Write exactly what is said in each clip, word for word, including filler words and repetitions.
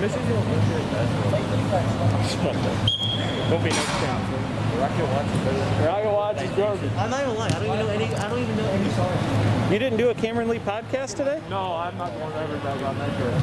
This isn't what we're doing. Don't be next time. Rocket Watch is better. Rocket Watch is garbage. I'm not even lying. I don't even know any. I don't even know any songs. You didn't do a Cameron Lee podcast today? No, I'm not going to ever talk about that shit.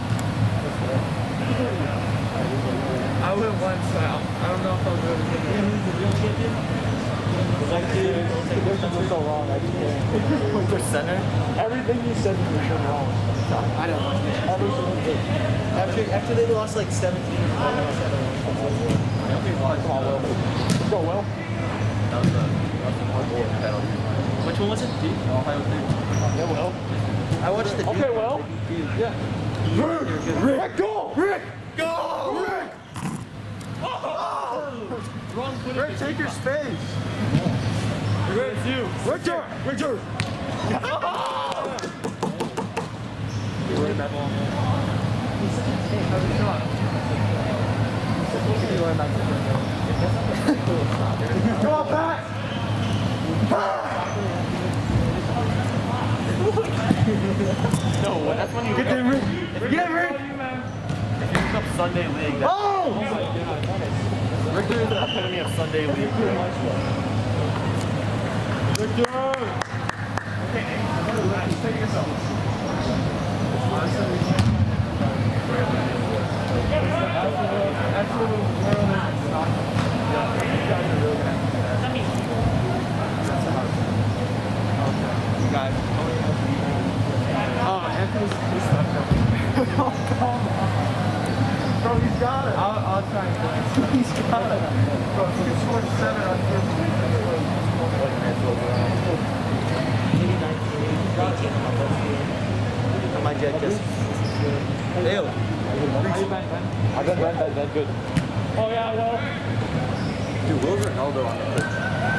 I went once now. I don't know if I'll go again. Yeah, who's the real champion? Like, dude, this is so wrong. I just can't. Winter Center? Everything you said was so wrong. I don't know. Every single thing. After after they lost like seventeen. I don't know. Come on, Will. Let's go, Will. That was a, that was a horrible penalty. Which one was it? Ohio State. Yeah, Will. I watched the. Okay, Will. Yeah. Rick! Rick, go! Rick! Go! Rick! Oh! Wrong foot. Rick, take your space. Rick, it's you. Richard! Richard! You're right back on. He's such a tank. How's it shot? Come on, Pat! No, that's when you Get there, Rick! Get him, Rick! If you look up Sunday League, that's Oh! Rick is the epitome of Sunday League. Richard! Okay, take yourself. Oh, Anthony's he's not coming. Oh, come on. Bro, he's got it. I'll, I'll try and play. He's got it. Bro, he can score seven on first. Maybe nineteen, eighteen. I might get this. Ew. I've been that, that, that good. Oh, yeah, well. Dude, Will's Ronaldo on the pitch.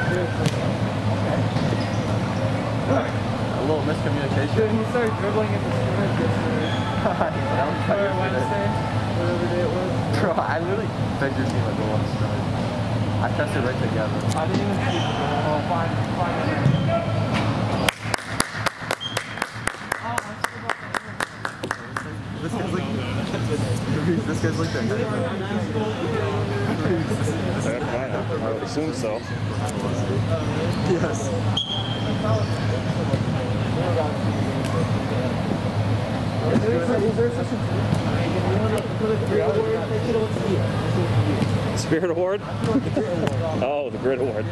A little miscommunication. Dude, he started dribbling in the scrimmage yesterday. That was Or Wednesday, whatever day it was. Bro, I literally begged your team to go on the scrimmage. I pressed it right together. I didn't even see it. Oh, fine, fine. This guy's like, this guy's like that. I would assume so. Yes. Spirit Award? Oh, the Grit Award.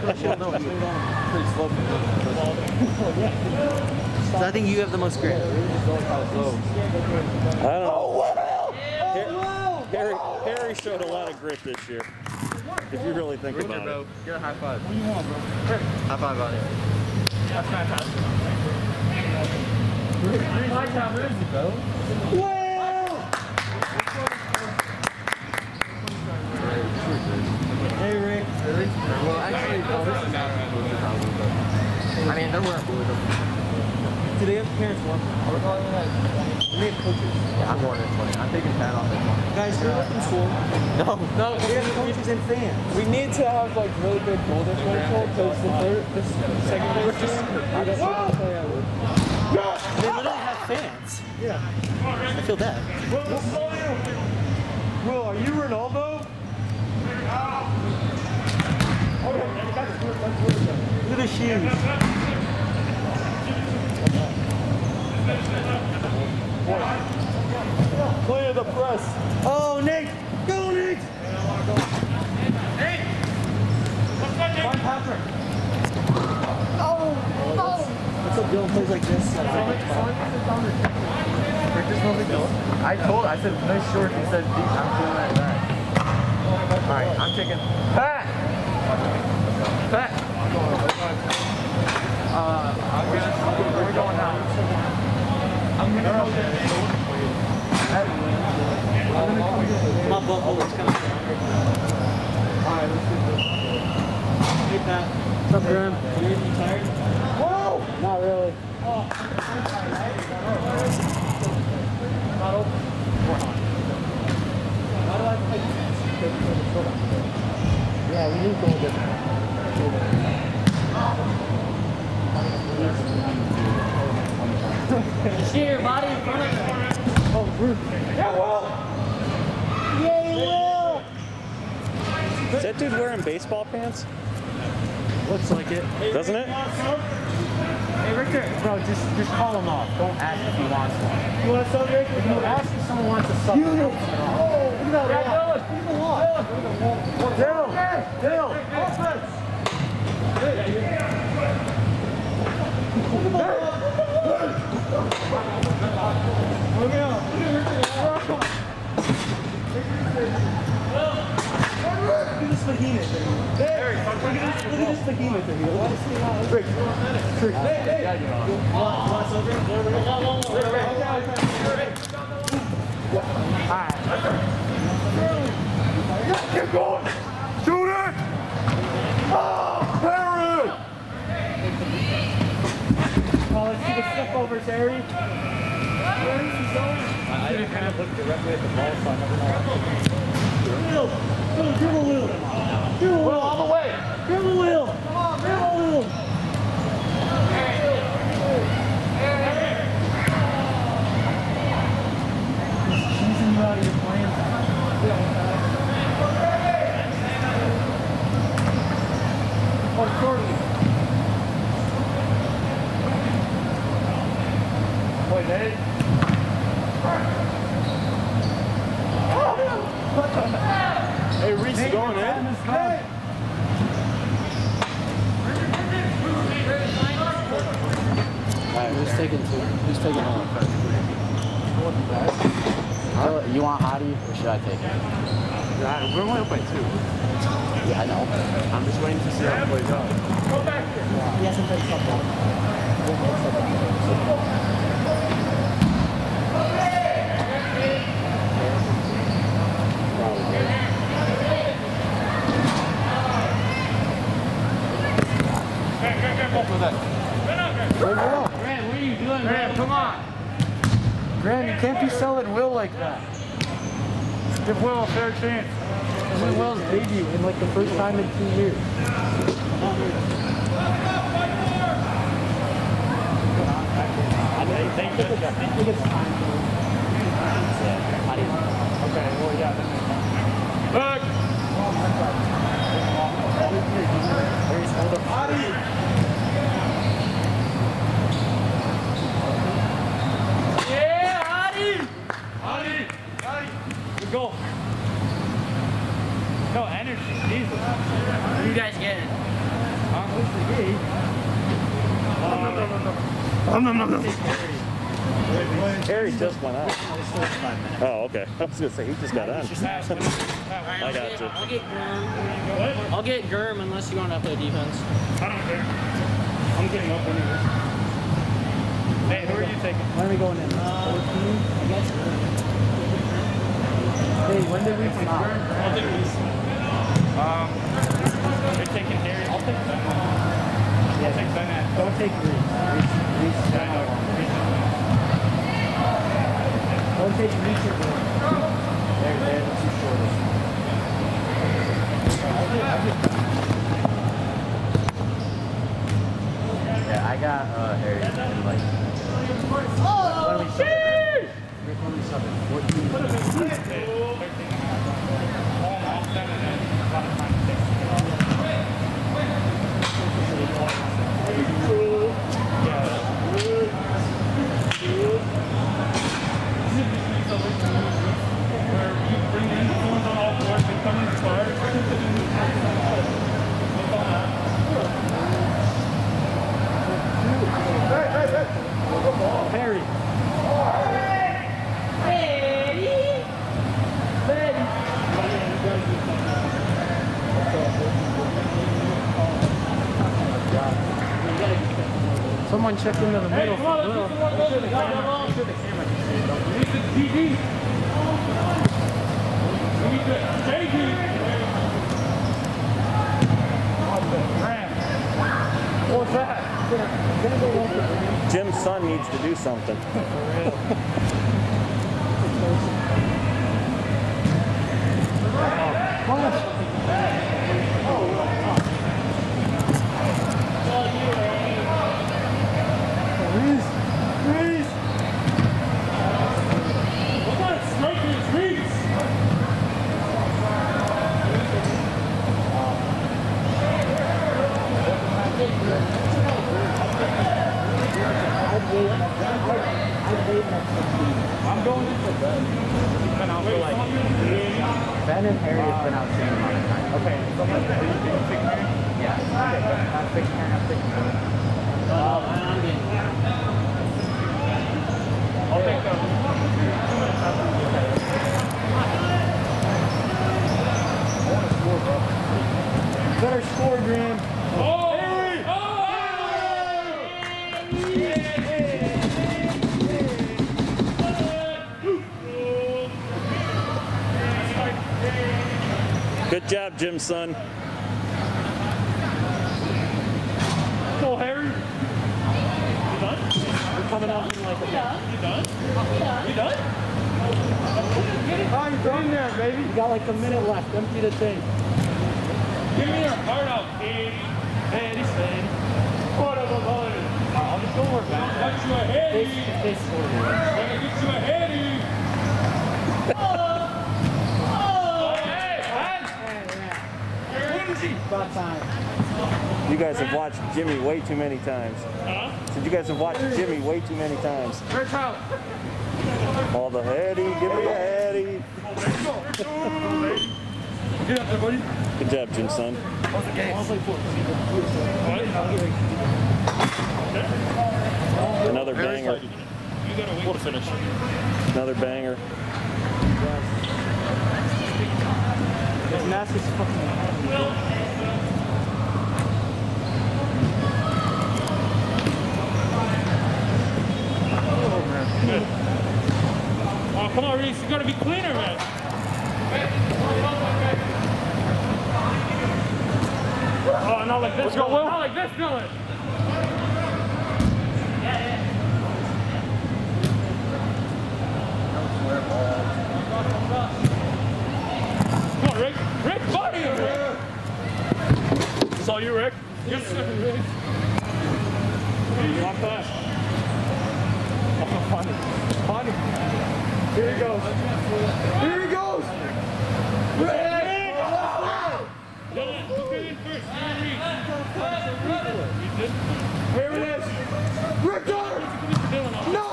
So I think you have the most grit. I don't know. Harry, Harry showed a lot of grit this year. If you really think Rick, about bro, it. get a high five. What do you want, bro? High five on it. That's fantastic. My time, where is it, bro? Hey, Rick. Well, actually, no, this is not I mean, there weren't blue. Do they have parents one? We're going in. They have coaches. Yeah, I'm going in twenty. I'm taking ten off at twenty. Guys, do you work in school? No. No, We have coaches and fans. we need to have like really good goal differential because the third, this second goal just I don't know how to play ever. They literally have fans. Yeah. I feel bad. Will, are you Ronaldo? Look at the shoes. Play of the press. Oh, Nick! Go, Nick! Find Patrick. What's up, Dylan plays like this? Rick just wants to go. I told, I said, nice short. He said, deep. I'm doing that back. Alright, I'm taking Pat! Pat! Uh, I guess we're going now. I'm gonna go there. I'm gonna come get My butthole is coming. Alright, let's do this. Hey, Pat. What's up, Graham? You, you tired? Whoa! Not really. Not open. Why do I play defense? Yeah, we need to go different. Just get your body in front of them. Oh, Bruce. Yeah, well. Is that dude wearing baseball pants? Looks like it. Doesn't it? Hey, Richter, bro, just just call him off. Don't ask if he wants one. You want a sub, Rick? If you ask if someone wants a sub, you know. Oh, look at that wall. Look at the wall. Dill! Dill! Look out! Look at this behemoth. Harry, look at this, look at this behemoth here. Rick, Rick, hey, hey. Want something? Alright. Keep going! Shoot it! Oh, Harry! Oh, let's see the step over, Harry. Where is he going? I didn't kind of look directly at the ball, so I never know. Will! Will, dribble Will! Dribble Will all the way! Dribble Will! Come on, dribble Will! He's cheesing you out of your plans. Oh, shortly. Wait, Nate. Hey, Reese is going, eh? Alright, who's taking two? Who's taking one? You want Hottie or should I take it? Yeah, we're only up by two. Yeah, I know. I'm just waiting to see how it plays out. He hasn't played football. Grant, what are you doing, Grant? Come on. Grant, you can't be selling Will like that. Give Will a fair chance. This is Will's debut in like the first time in two years. I think it's time. Okay, well, yeah. Back! Yeah, Hottie! Hottie! Hottie! Good goal. No energy, Jesus. What are you guys getting? Um, what's the game? No, no, no, no. Harry just went out. Oh, okay. I was going to say, he just got on. I got you. I'll get Germ. I'll get Germ unless you want to play defense. I don't care. I'm getting up anyway. Hey, who are you taking? When are we going in? fourteen, I guess. Hey, when did we come out? I'll take Reese. Um, you're taking Harry. I'll take Ben. Yeah, I'll take Ben. don't take Reese. Reese, Reese. Yeah, I know. Don't take Reese or Germ. They're, they're the two shortest. Yeah, I got uh, Harry in like. Oh, when we sub it? Rick, when we sub it? fourteen. Harry. Someone check into the middle for Will. What's that? Jim's son needs to do something. Reese! Reese! What kind of sniper is Reese? I'm going to Ben. He's been out for like Ben and Harry have been out the same amount of time. okay. So I'm like, are you doing six man? Yeah. Okay. Have six man, have six man. Um, I'm getting. I'll take the two minutes after you get I want to score, bro. Better score, Graham. Oh! Hey! Oh! Good job, Jim, son. Go, Harry. You done? You're coming out in like a... You done? You done? You done? Oh, you're done there, baby. You got like a minute left. Empty the tank. Give me your heart out, Katie. Man, he's saying. What of a body? I'll just go work back. I'll get you a heady. They scored it. I'm gonna get you a heady. Oh! Hey, hey! About time. You guys have watched Jimmy way too many times. Huh? So you guys have watched Jimmy way too many times. Rich out. All the heady, give me a heady. Get up there, buddy. Good job, Jim, son. What's the game? Another banger. You gotta wait to finish. Another banger. This mask is fucking... Oh, come on, Reese. You gotta be cleaner, man. Oh, not like this. Let's go, Will. Not like this, Dylan. Come on, Rick. Rick, buddy. It's all you, Rick. Yes, sir, Rick. You want that? Oh, funny. Funny. Here he goes. Here he goes! Rick! Dylan, look at it first. Here it is! Richter! No!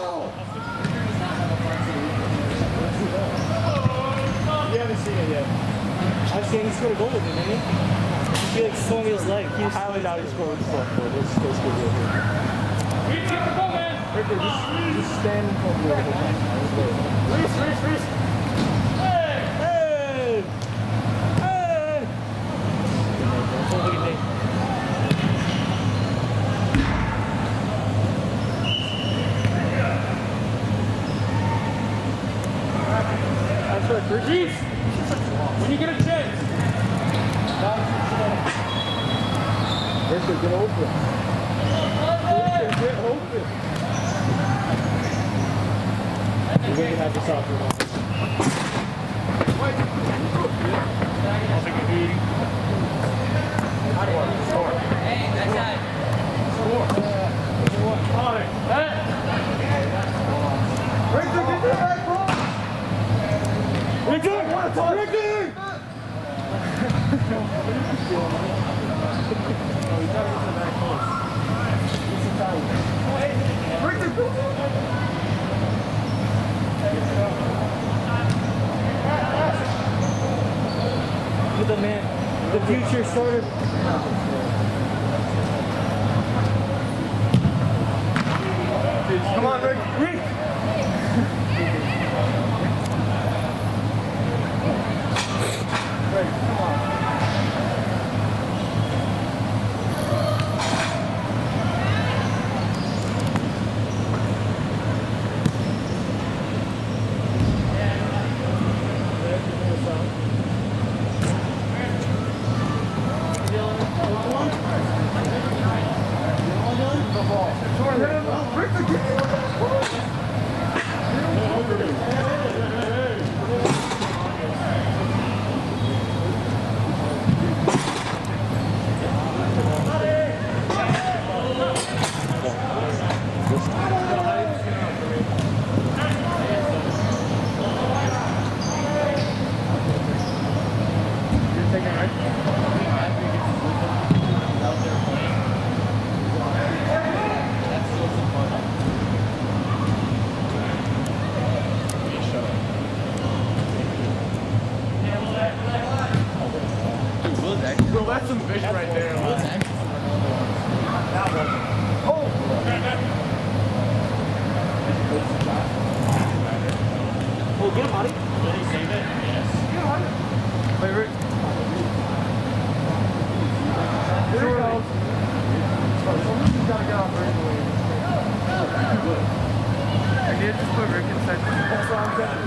You haven't seen it yet. I've seen he scored a goal with it, didn't he? He like swung his leg. He was highly doubt he scored with the left foot. Let's, let's go real quick. Richter, just, just stand in front of the other time. Reese, Reese, Reese. Hey! Hey! Hey! Look at me. That's right, Reese. When you get a chance. Richter, get open. Richter, get open. We're going to have this off your office. I'll take a beating. Hey, that's that. All right. Hey! Richter, get your back ball! Richter! Richter! Richter, go! With the man, the future sort of. Come on, Rick. Rick! Rick, come on. Richter, get it. get him, Marty. Did he save it? Yes. Wait, Rick. Here it goes. Somebody's got to get off right away. I did just put Rick inside. That's what I'm saying.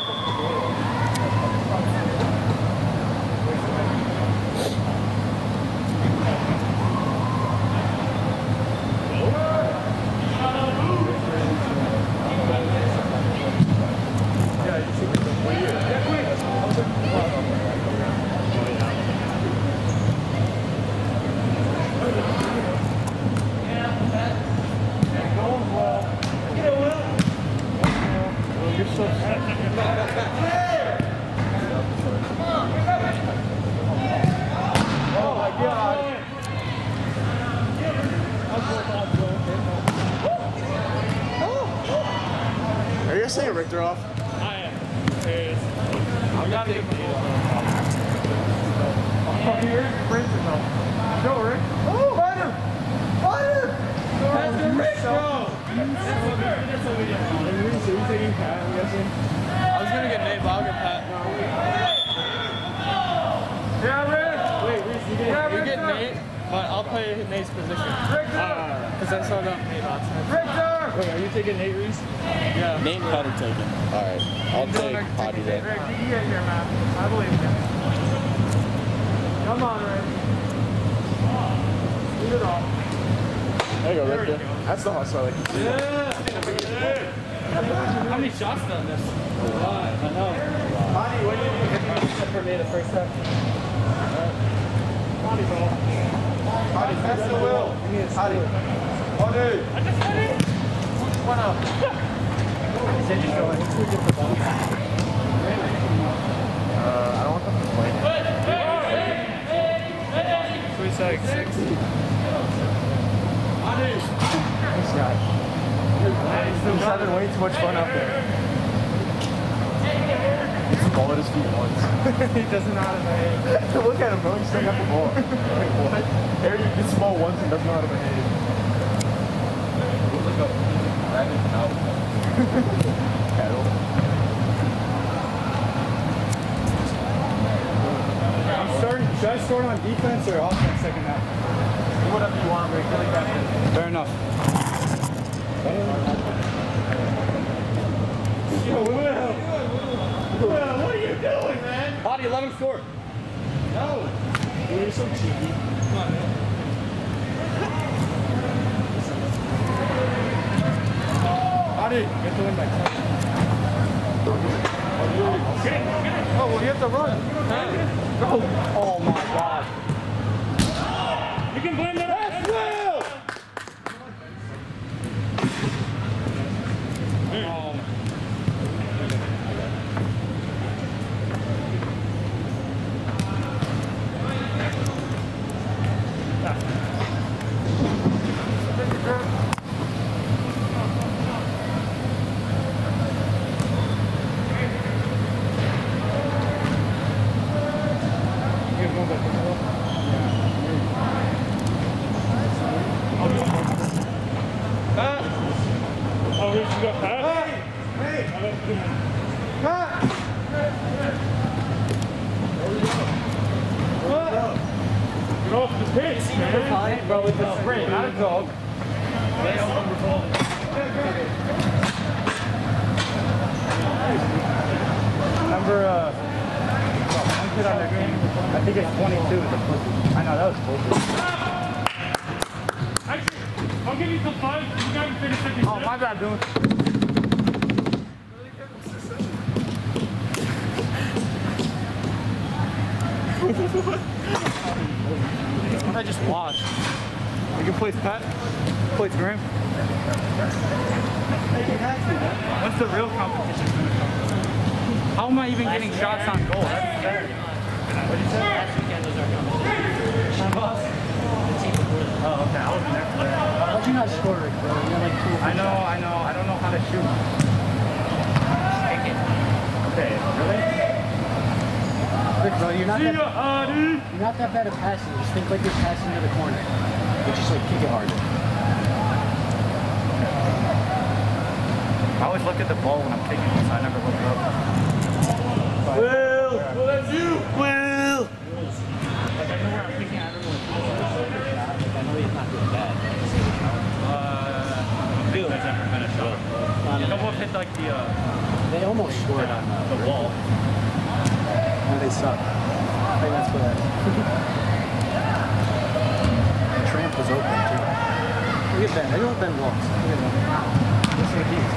Are you saying Richter off? I am. Serious. I'm not getting paid off. Oh, here, Prince is off. Go, Rick. Oh, fight him! Fight him! That's the Rick, bro! That's what we did. Are you taking Pat, I'm guessing? I was gonna get Nate, but I'll get Pat. Yeah, Rick! Wait, Reese, you get, yeah, you get Nate, but I'll play Nate's position. Richter! Because I saw that Nate last time. Richter! Wait, are you taking Nate, Reese? Yeah. Nate and Pat are taken. Alright, I'll take Potty then. Rick, you can get here, man. I believe in you. Come on, Rick. Leave it off. There you go, Richter. That's the hustle I like. Yeah. How many shots done this? A lot. I know. Potty, what do you think for me the first half? Potty, bro. Potty, pass the wheel. Potty. Oh, dude. I just hit it. One up. Said you go in. Uh, I don't want them to play. So we saw like six. This guy. He's having way too much fun out there. He's the ball at his feet once. He doesn't know how to behave. Look at him, bro. He's still got the ball. Like, what? Harry gets the ball once and doesn't know how to behave. Looks like a rabbit cow. Cattle. I'm starting. Should I start on defense or offense second half? Do whatever you want, Rick. Really back in. Fair enough. Yo, Will. Will, what are you doing, man? Potty, eleven score. No. Dude, you're so cheeky. Come on, man. Potty, get the win back. Oh, well, you have to run. Oh, oh my God. You can blend it up. That's Will! Oh. Oh, we should go Pat? Hey! Hey! Pat! Get off the pitch, man! Bro, it's a sprint, not a dog. Remember, uh, one kid on their game? I think it's twenty-two. I know, that was bullshit. Actually, I'll give you some five. You guys finish fifty. Oh, my bad, dude. I just watched. You can place Pat, place Graham. What's the real competition going to come? How am I even getting shots on goal? That's fair. What did you say? Last weekend was our competition. Oh, okay. I wasn't there for that. How'd you not score, Rick, bro? You had like two. I know, I know. I don't know how to shoot. Okay, really? Rick, bro, you're not See that, ya, Adi! you're not that bad at passing. Just think like you're passing to the corner. But just like kick it harder. I always look at the ball when I'm kicking it, so I never look up. Will! Will, that's you! Will! Like, I know where I'm kicking, I don't know what I know he's not doing bad. Uh, I think there's ever been a shot. A couple have hit like the, uh, They almost scored on the the wall. And they suck. I think that's what that is. The tramp was open too. Look at Ben. Look at what Ben walks. Look at that. Listen to these.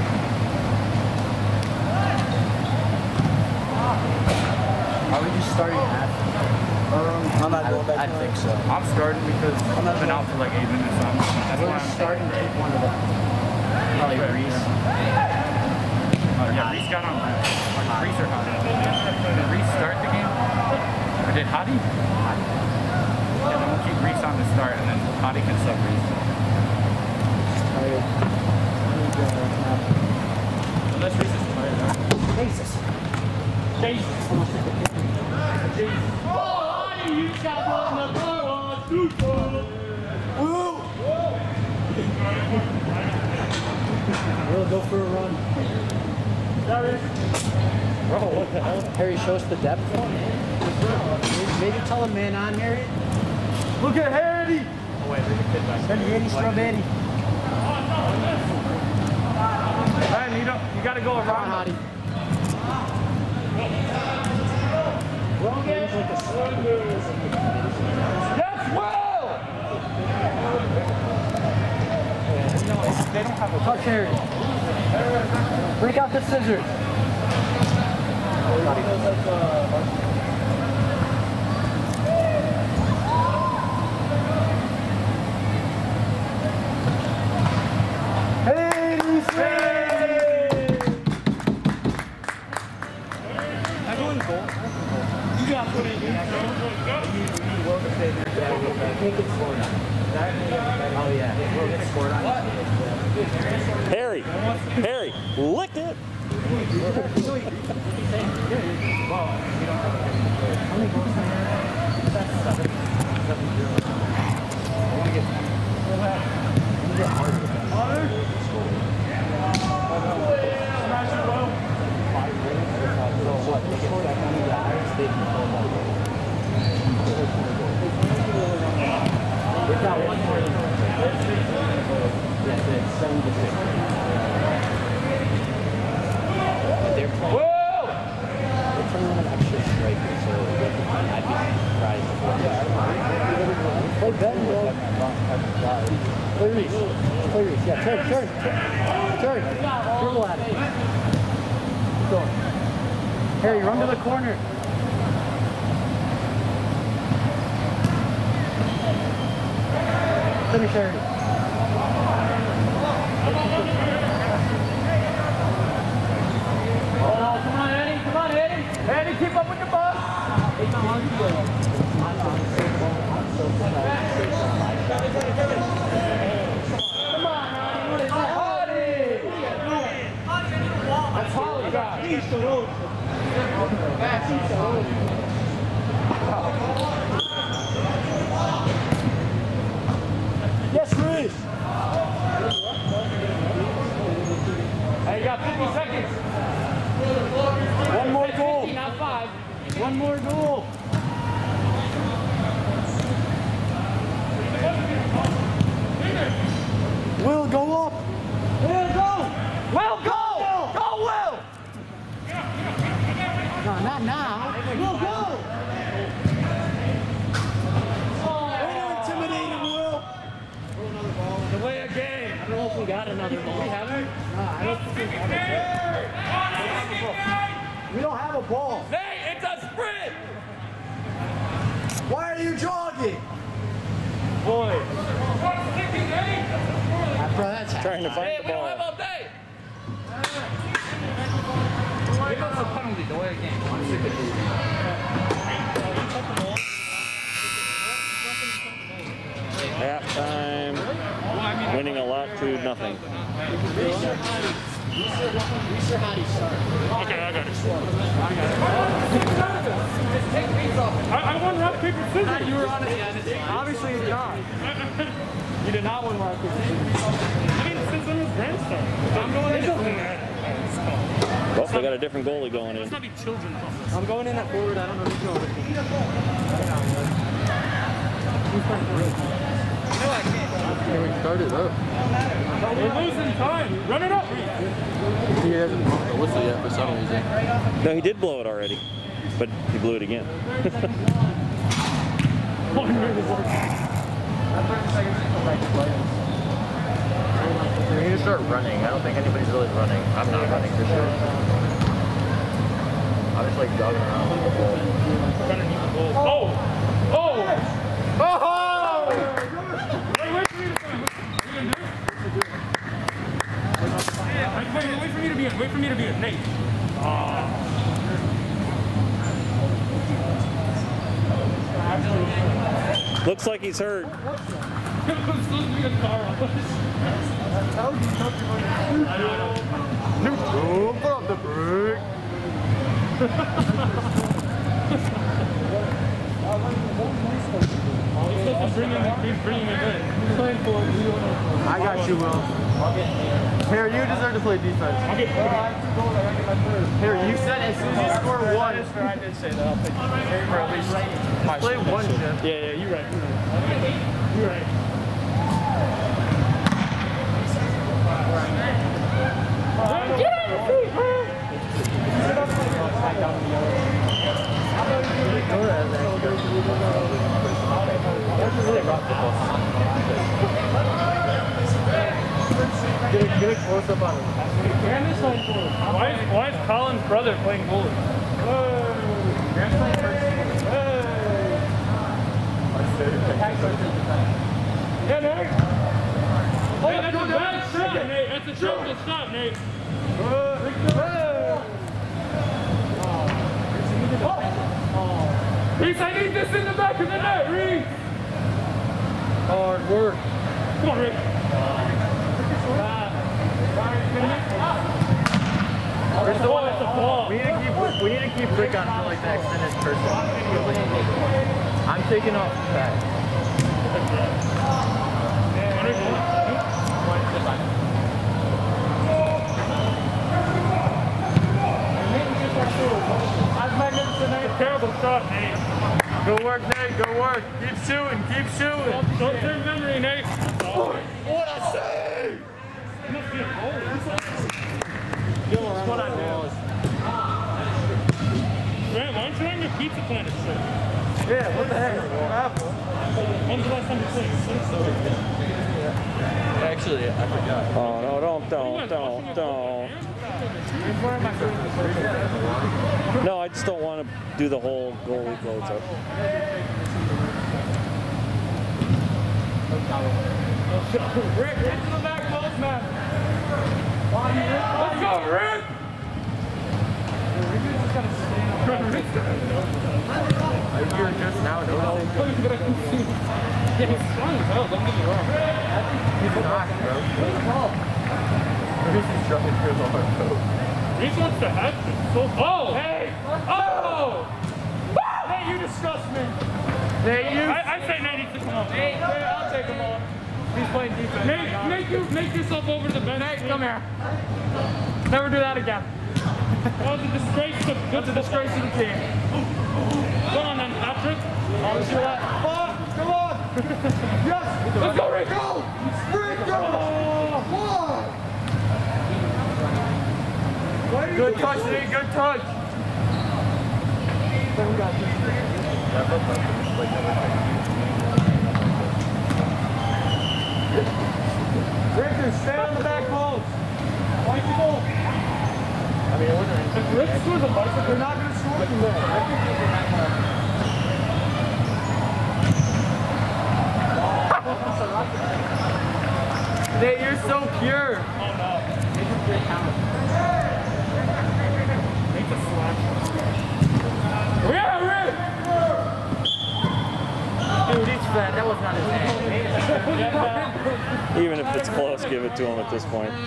Are we just starting at? Um, I'm not going back. I think so. I'm starting because I've been out for like eight minutes. So I'm, that's We're why I'm starting to take one of them. Probably Reese. Uh, yeah, Reese got on. Uh, Reese or Hottie? Did Reese start the game? Or did Hottie? Hottie. Yeah, then we'll keep Reese on the start and then Hottie can sub Reese. Tired. Unless Reese is tired. Huh? Jesus. Jesus. Oh, Hottie, you got one in the car. Two, Woo! We'll go for a run. Bro, what the hell? Harry, show us the depth. Maybe tell him man on, Harry. look at Harry! Oh wait, there's a kid back there. Harry Strawberry. Man, you don't. You gotta go around. Hottie. Yes, Will! No, it's, they don't have a Touch Harry. Break out the scissors. I go in goal. You got to put it in. Make it scored on. Oh yeah, we'll get scored on. Harry, Harry, lick it. We've got one more. Yes, it's seven to six. They're playing. Will! They're playing an extra striker, so I'd be surprised if they play Ben, bro. Play Reese. Play Reese. Yeah, turn, turn, turn. Turn. Dribble at it. Keep going. Harry, run to the corner. Finish, Harry. Oh, come on, Eddie. Come on, Eddie. Eddie, keep up with the ball. Come on, Eddie. What is that? Hottie. That's Holly, guys. Yes, Reese. Hey, you got fifty seconds. One more goal. fifty, not five. One more goal. Will, go up. Will, go. Will, go! Go, Will! No, not now. Will, go. Way to intimidate him, Will. The way of game. I don't know if we got another ball. We haven't? No, I don't think we have a ball. We don't have a ball. Nate, it's a sprint! Why are you jogging? Boy. Bro, that's Trying to Hey, find the we don't have ball. all day. Give us a penalty, the way of game. I'm sick of these. Halftime, winning a lot to nothing. Okay, I got it. I, I won rock, paper, scissors. You were on it. Obviously, it's not. You did not win rock, paper, scissors. I mean, since I'm his grandson. I'm going to They got a different goalie going in. Let's not be children about this. I'm going in at forward. I don't know who's going with me. Who's playing forward? Can we start it up? We're losing time. Run it up. He hasn't blown the whistle yet for some reason. No, he did blow it already, but he blew it again. We need to start running. I don't think anybody's really running. I'm not running for sure. I'm just like jogging around with the ball. Oh! Oh! Oh! Wait, wait for me to sign. What are you gonna do? Wait, wait for me to be in. Wait for me to be in. Nate. Ah. Looks like he's hurt. It was supposed to be a car on us. Oh, put up the brake. He's supposed to bring him, he's bringing him in. He's playing for him. I got you, Will. Here, you deserve to play defense. I'll get Here, you said as soon as you score one. I did say that. I'll take for at least my Play one shift. Yeah, yeah, you're right. You're right. Get on your feet, man! Get a, get a close up on him. Why is, why is Colin's brother playing goalie? Yeah, Nate. Oh, hey, that's a bad shot, Nate. That's a terrible shot, Nate. Reese, I need this in the back of the net, Reese. Hard work. Come on, Rick. Where's the one? That's a ball. We need to keep we need to keep Rick on for like the extended person. I'm taking off the back. Terrible shot, Nate. Go work, Nate. Go work. Keep shooting. Keep shooting. Don't turn memory, Nate. What I say? You must be a goalie. That's what I do. Grant, why aren't you on your Pizza Planet shirt? Yeah. What the heck? When's the last time you played? Actually, I forgot. Oh no! Don't! Don't! Don't! Don't! No, I just don't want to do the whole goalie close up. Rick, get to the back post, man. Let's go, Rick! Are you doing just now? Don't know. Yeah, he's strong as hell, don't get me wrong. He's not, bro. He's just jumping through the hard toe. Reese wants to have this. So, oh! Hey! Oh! Hey, you disgust me! Hey, you! I, I say Nate needs to come on. Hey, I'll take him on. He's playing defense. Nate, make, you, make yourself over to the bench. Nate, come here. Never do that again. That was a disgrace to That's a disgrace to the team. Come on then, Patrick. I'll see that. Come on! Come on! Yes! Let's go, Rick! Go! Rick, go! One! Good touch, Nate. Good touch. Rick, stay on the back post. Fight the goal. I mean, it wasn't. If Rick scores a bicycle, They're not going to score from there. Rick can keep it back there. Nate, you're so pure. oh no. Make a slash. Yeah, Rick! Dude, he's fat. That was not his hand. Even if it's close, give it to him at this point. You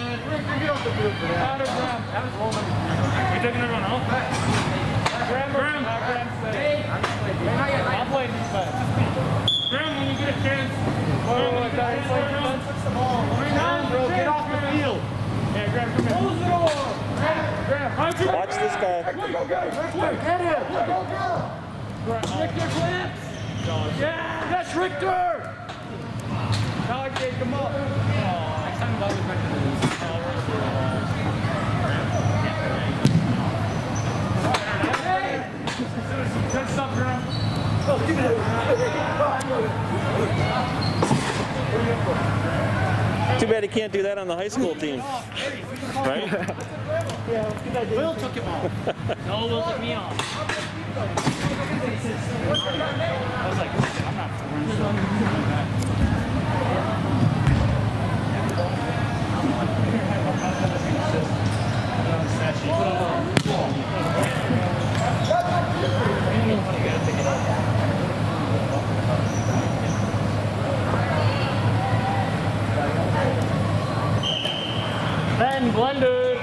taking everyone out? Graham, Graham. I'll play defense. Graham, when you get a chance. Whoa, whoa, whoa, guys, play defense. Come on, bro, get off the field. Yeah, grab, come here. Close the door. Grab, grab. Watch this guy. Get him! Richter clips! Yeah! That's Richter! Now I can come up. Next time I was meant to lose. Good stuff, girl. Too bad he can't do that on the high school team. Right? Will took him off. No, Will took me off. I was like, I'm not running Ben blended.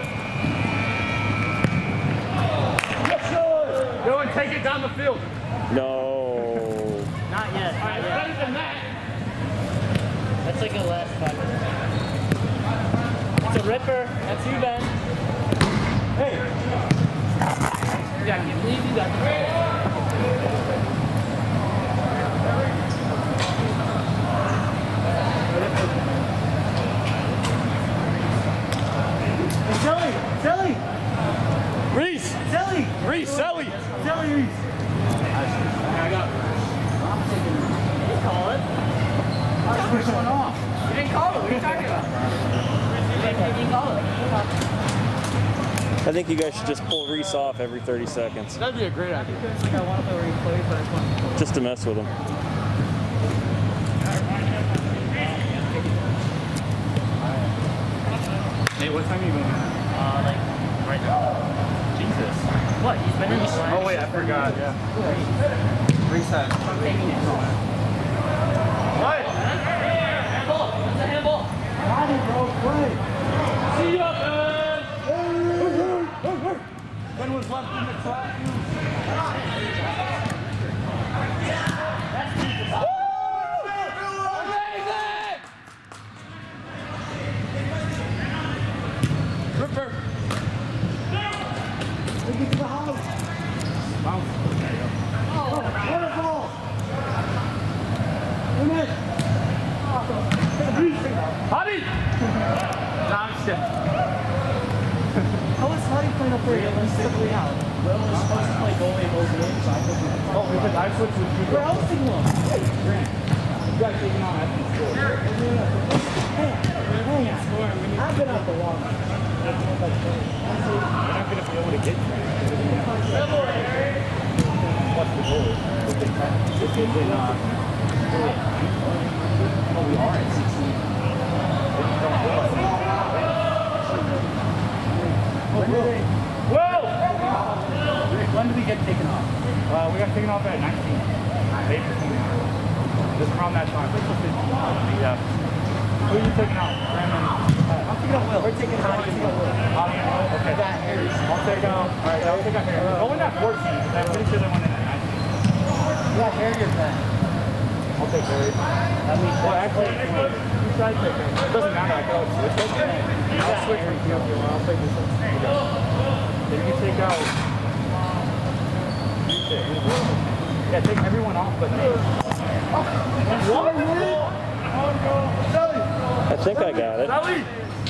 Go and take it down the field. No. Not yet. All right, better than that. That's like a last five minutes. It's a ripper. That's you, Ben. Hey! Yeah, you leave you got Hey, Selly! Selly! Reese. Selly! Reese. Selly. Selly Reese! call it. Push one off. You didn't call it. What are you talking about? You didn't call it. I think you guys should just pull Reese off every thirty seconds. That'd be a great idea. It's like I want to play where he plays, but I just want to play. Just to mess with him. Hey, what time are you going? Uh, like, right now. Jesus. What? He's been in the slide. Oh wait, I forgot. Yeah. Reset. I'm taking it. Right. Handball. That's a handball. Body, bro, play. See ya, Ben. Ben was left in the trap. Ripper. Take it to the house. Bounce. Oh, waterfall. Come in. Hottie. Nah, I'm just kidding. How is Hottie playing up there? Realistically, out. Will is supposed to play goalie in those games, so I think he's Oh, because I switched with you. Where else did you want? You guys taking on after the score. I've been out the water. You're not going to be able to get you. What's the goal? This is in, uh, oh, we are at sixteen. Whoa! When did we get taken off? Uh, we got taken off at nineteen. eight fifteen. Just around that time. Yeah. Who are you taking out? Brandon? I'm taking out Will. We're taking Hottie. Taking out Will. Hottie and Will? Okay. Got Harris. I'll take out. Alright, I'll take out Harry. Go in at fourteen. I'm pretty sure they went in at nineteen. You got Harry or Ben? I'll take Harry. That means Well, actually, you try to take Harry. It doesn't matter. I can always switch. I'll switch from you. Okay, well, I'll take this one. Then you take out. Yeah, take everyone off but me. What? I think I got it. Sally!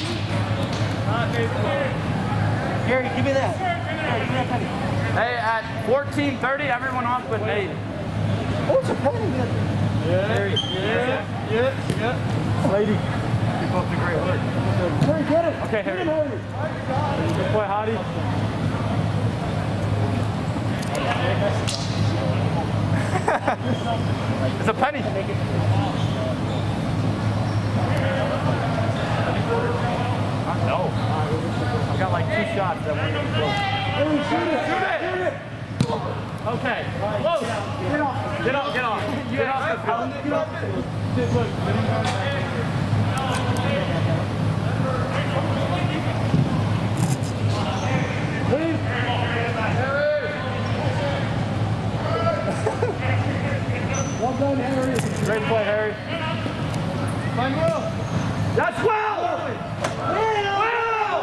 Harry, give me that. Harry, give me that penny. Hey, at fourteen thirty, everyone off but Nate. Oh, it's a penny. Yeah, Harry. Yeah, yeah, yeah. Lady. Keep up the great work. Harry, get it. Okay, Harry. Get it, Harry. Good play, Hottie. It's a penny. No. I've got like two shots that weren't even close. Harry, shoot it. Shoot it! Okay. Close. Get off. Get off, get off. Get off the field. Get off. Well done, Harry. Great play, Harry. Find Will. That's Will! Will! Will!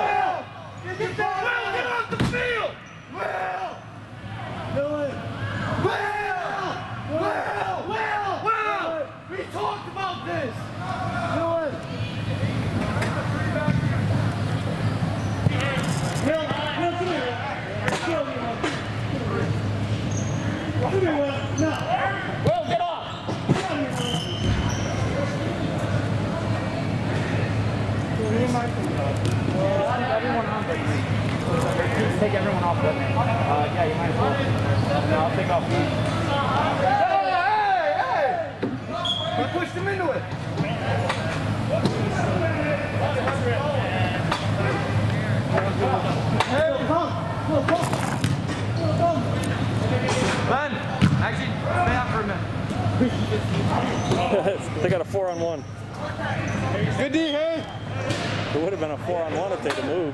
Get down! Will, get off the field! Will! Dylan! Will! Will! Will! Will! We talked about this! Dylan! Will, Will, come here. Come here, Will. Come here, Will. No. Will, get off. Get out here, Will. Who am I thinking of? Well, everyone on but me. Just take everyone off but me. Uh, yeah, you might as well. No, I'll take off me. Hey, hey, hey! I pushed him into it. Hey, come! Come, come! Come! Ben, actually, stay out for a minute. They got a four on one. Good D, hey! It would have been a four on one if they'd have moved.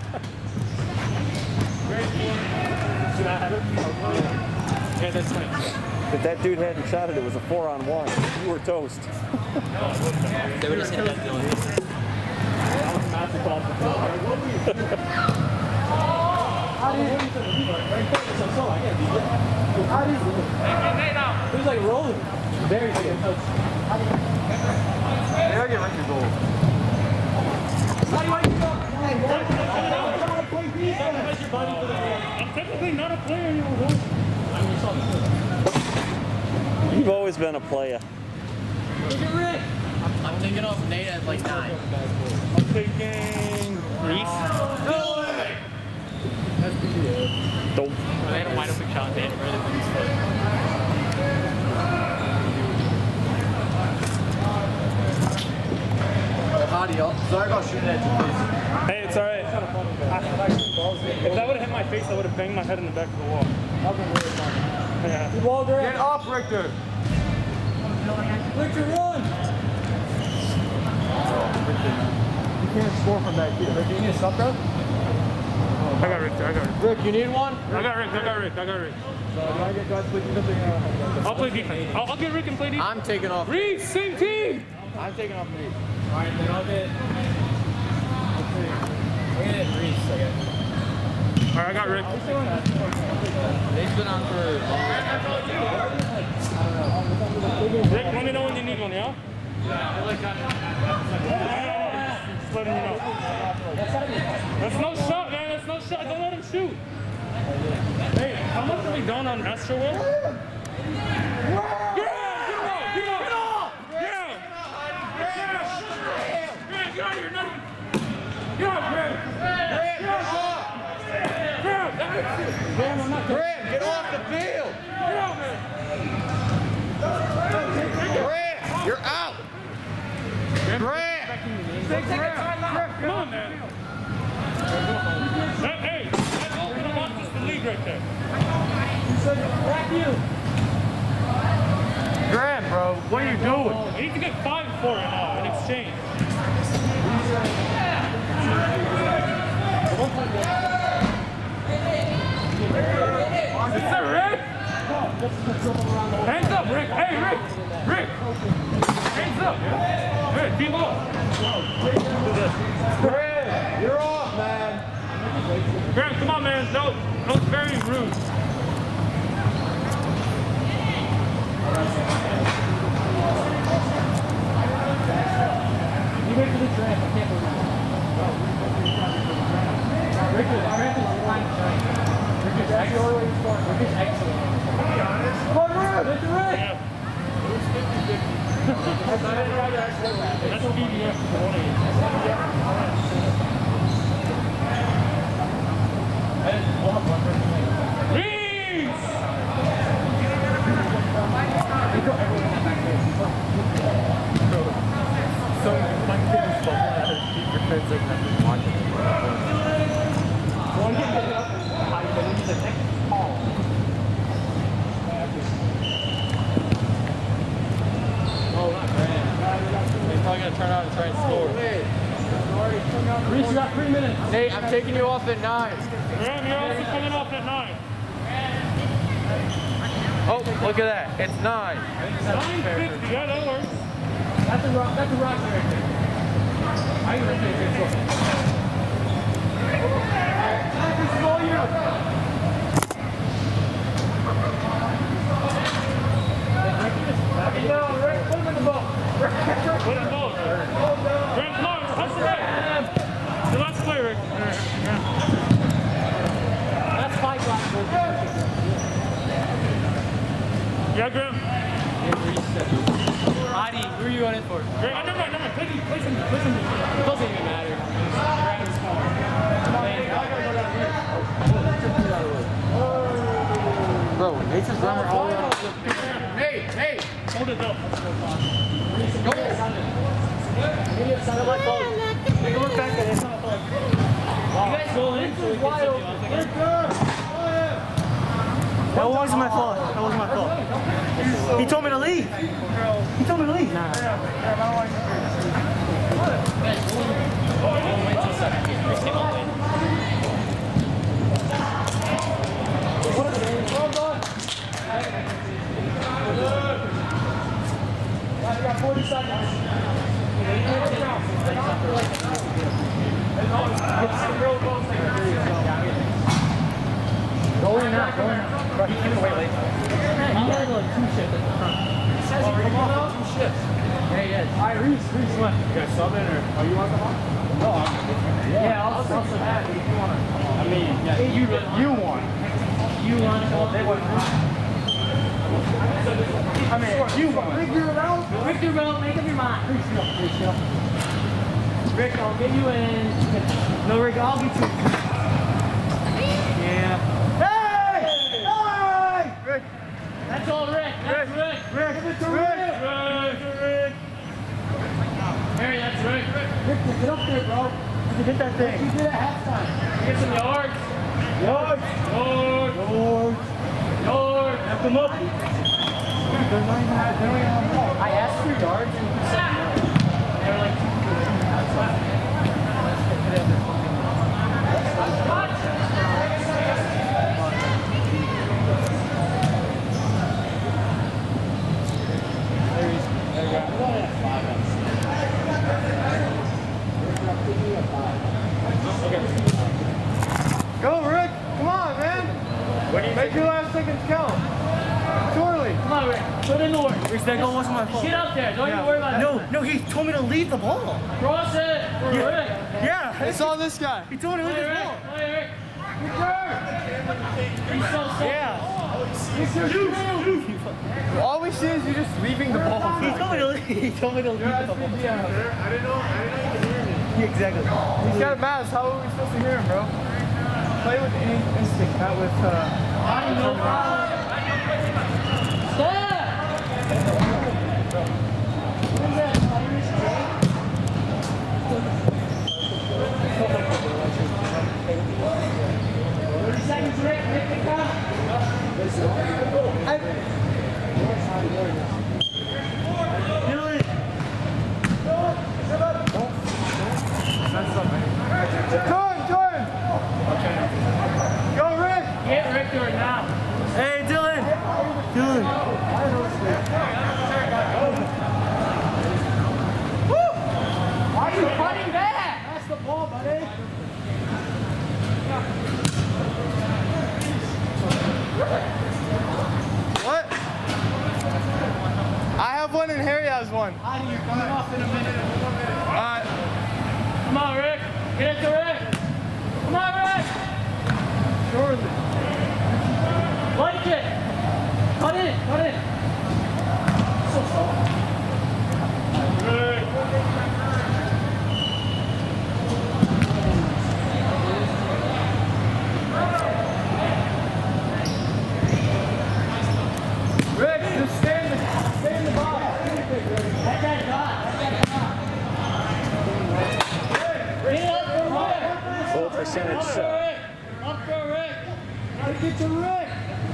If that dude hadn't shot it, it was a four on one. You were toast. They would just hit that going. It was like rolling. Very good. They are getting record goal. I'm technically not a player anymore. You've always been a player. I'm, I'm taking off Nate at like nine. I'm taking Reese. Don't. They had a wide open shot. They had really good foot. Sorry about shooting at you, please. Hey, it's alright. If that would have hit my face, I would have banged my head in the back of the wall. Yeah. Get up, Richter. Richter, run! You can't score from back here. Rick, you need a sub, bro? I got Rick. I got Rick. Rick, you need one? I got Rick. I got Rick. I got Rick. So, do I get guys with you? I'll play defense. I'll, I'll get Rick and play defense. I'm taking off. Reese, same team. I'm taking off Reese. Alright, then I'll get. I'll get Reese, I guess. Alright, I got Rick. They've been on for Rick, let me know when you need one, yeah? Just letting you know. That's no shot, man. That's no shot. Don't let him shoot. Hey, how much are we done on Astro Will? Get off! Get off! Get off! Get off! Grant, get out of here! Get off, Grant! Get off! Grant, that's it! Grant, I'm not Grant, get off the field! Get out, man! Grant, you're out! Grant! Take Grant! Come on, man! Hey, hey! That's all we want is the league right there. Back you! Grant, bro, what are you doing? I need to get five for it now in exchange. Is that Rick? Hands up, Rick. Hey, Rick. Rick. Hands up. Hey, be low. Grant, you're off, man! Grant, come on, man. That was, that was very rude. You wait for the draft, I can't believe it. Rick is, Rick is fine tonight. Rick is excellent. Rick is excellent. Come on, Rick! Rick, Rick! Yeah. That's P D F. Reese! So, my kid is so bad. He pretends like nothing's watching him. One can pick it up and hide it into the next call. Oh, not Grant. They're probably going to turn out and try and score. Reese, you got three minutes. Nate, I'm taking you off at nine. Grant, you're also coming off at nine. Oh, look at that. It's nine. nine fifty, yeah, that works. That's a rock, that's a rock right there. I can take it. Yeah, Graham. Adi, who are you running for? Graham, I never mind, never mind. Play, play some, play some. It doesn't even matter. Bro, Nate's just running all around. Hey, hey, hold it up. Go! Maybe it's not my fault. Take a look back at it. It's not my fault. You guys go in so we can send you off again. That wasn't my fault. That wasn't my fault. He told me to leave. He told me to leave. Nah. You got forty seconds. Go in now. Go in now. Bro, he came away late. You gotta go like two shifts at the front. He says he come off two shifts. Yeah, yeah. All right, Reese, Reese, what? You guys subbing or are you on the hot? No, I'm Yeah, I'll sub for that. if you want to. I mean, yeah, you you want. You want to go? They want. I mean, if you want. Figure it out. Victor, bro, make up your mind. Rick, I'll get you in. No, Rick, I'll get you. Yeah. Hey! Hey! Rick! That's all Rick. That's Rick. Rick! Give it to Rick! Rick, Rick. Harry, that's Rick. Rick, get up there, bro. You can hit that thing. You did at halftime. Get some yards. Yards! Yards. Yards! Yards. Have them up. They're not even, they're not even on the ball. I asked for yards and you said no. They were like, Go, Rick! Come on, man! What do you Make your last seconds count. Surely. come on, Rick. Put in the work. Rick, that goal wasn't my fault. Get up there. Don't even worry about No, it. no, he told me to leave the ball. Cross it for Rick. Yeah, It's on this guy. he told me to leave Play the Rick. ball. Play Rick. He's so so. Yeah. All we see is you just leaving the ball. He told me to leave. He told me to leave the ball. I didn't know. I didn't know you could hear me. Yeah, exactly. He's got a mask. How are we supposed to hear him, bro? Play with in- instinct, not with. Uh, I know. Stop. thirty seconds, Rick. Rick, pick up. Turn, turn! Go, Rick! Get Rick to it now. Hey, Dylan. Dylan. Why are you fighting back? That's the ball, buddy. What? I have one and Harry has one. Adi, you're coming off in a minute. Uh, Come on, Rick. Get it to Rick. Come on, Rick. surely. Like it. Cut it. Cut it. So soft. Rick, just stay in the, stay in the box. Let that dot. Let that dot. Get it up for Rick. Full percentage Up for shot. Rick. Up for Rick. Gotta get to Rick.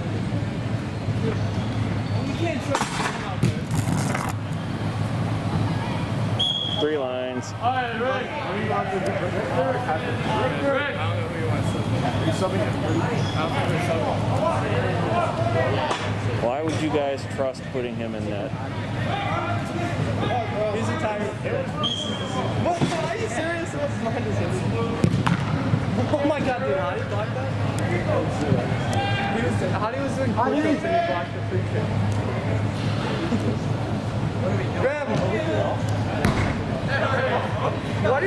You can't trust him out there. Three lines. All right, Rick. Rick. He's subbing Why would you guys trust putting him in net? He's retired. What? Are you serious? What's behind his Oh my god, dude, how did he block that? He was, how he was doing push-ups and he blocked the free kick. Grab him! Why do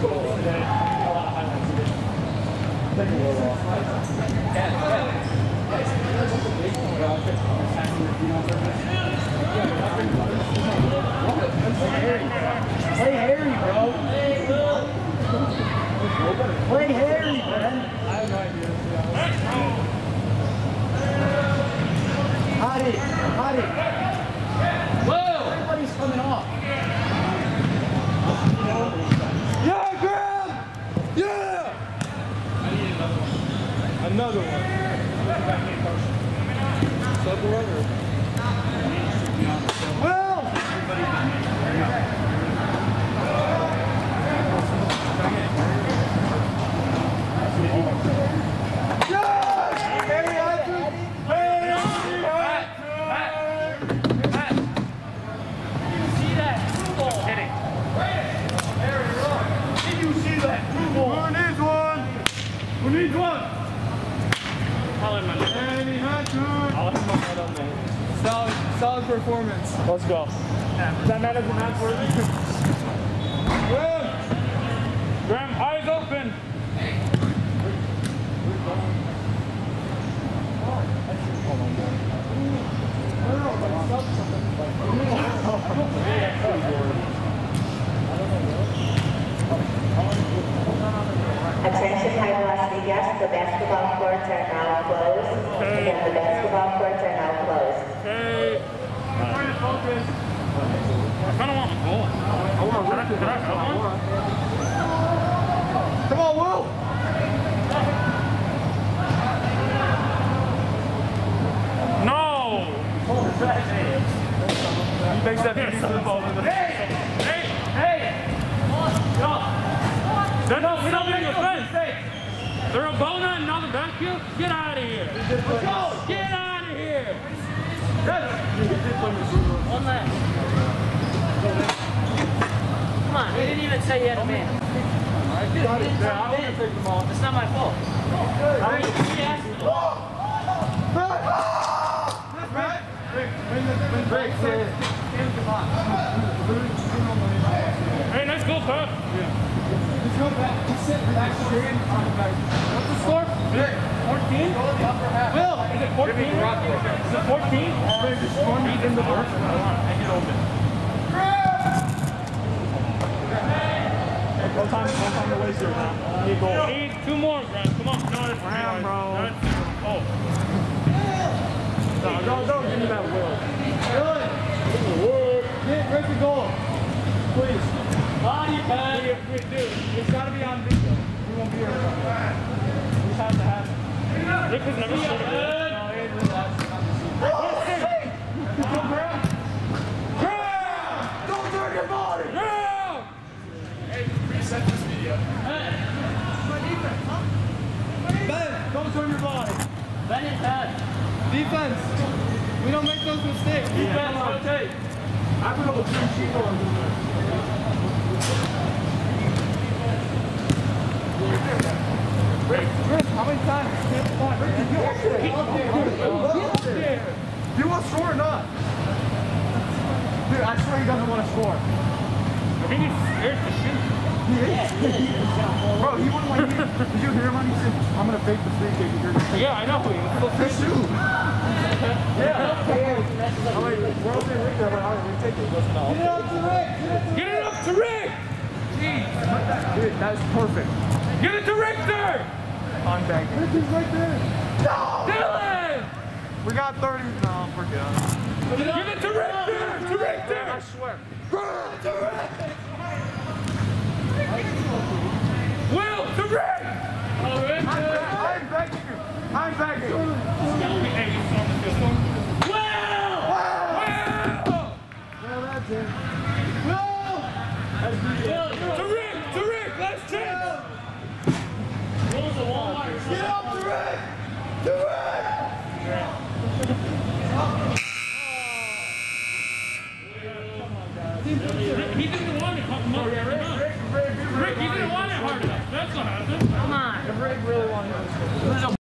you Play Harry, bro. Play Harry, man. I have no idea. Hot it, hot it. Whoa! Everybody's coming off. Yeah, Graham! Yeah! Another one. Sub the runner. Will! Yes! Harry Hunter! Harry See that? Ball. Hit it. Did you see that? Who needs one? Who needs one? I'll let my Harry Hunter! I'll let my head on there. Solid, solid performance. Let's go. Does that matter for not for Graham, eyes open. Attention high velocity guests, the basketball courts are now closed. Again, the basketball courts are now closed. Okay. I kind of want a goal. I want to record that. Come on, Will! No! He makes that piece of the ball in the Hey! Hey! Hey! They're not stopping the fence! They're a bona and not a vacuum? Get out of here! Let's go! Get out of here! One left. Come on, we didn't even say you had a man. It's not my fault. He asked me. Hey, nice goal, Pat. Let's go back. Just sit back straight on the back. What's the score? fourteen? Will! Is it fourteen? Is it fourteen? He's in the work. I get open. No time, no time to waste here now. Need goal. Need two more, Grant. Come on. No, that's Graham, bro. That's, oh. No, don't, don't give me that Will. Good. Get break the goal. Please. Body pad. Wait, dude, it's got to be on video. We won't be here. We just have to have it. Rick has never shot a goal. No, he ain't realized. Go, Graham. Graham! Don't turn your body! Yeah! Reset this video. Ben, don't turn your body. Ben is bad. Defense. We don't make those mistakes. Defense, rotate. I put up a clean sheet on Rick, Rick, how many times? Get up there. Get up there. Do you want to score or not? Dude, I swear he doesn't want to score. I think he's scared to shoot. He is. Bro, he wouldn't like you. Did you hear him when he said, I'm going to fake the free kick if you're going to take Yeah, I know. Just shoot. Yeah. I'm like, we're all saying Rick there, but how did we take it? He goes, no. Get it up to Rick. Get it up to Rick! Dude, that's perfect. Give it to Richter! On back. Rick is right there. No! Dylan! We got thirty. No, forget it. Give it to Richter! To Richter! I swear. Will, to Rick! Oh, Rick! I'm begging you. I'm begging you. Will! Will! Well, that's it. Will! That's To Rick! To Rick! Last chance! Will's a Walmart. Get up to Rick! To Rick! He didn't want it hard enough. Rick, he didn't want it hard enough. That's what happened. Come on. If Rick really wanted to score.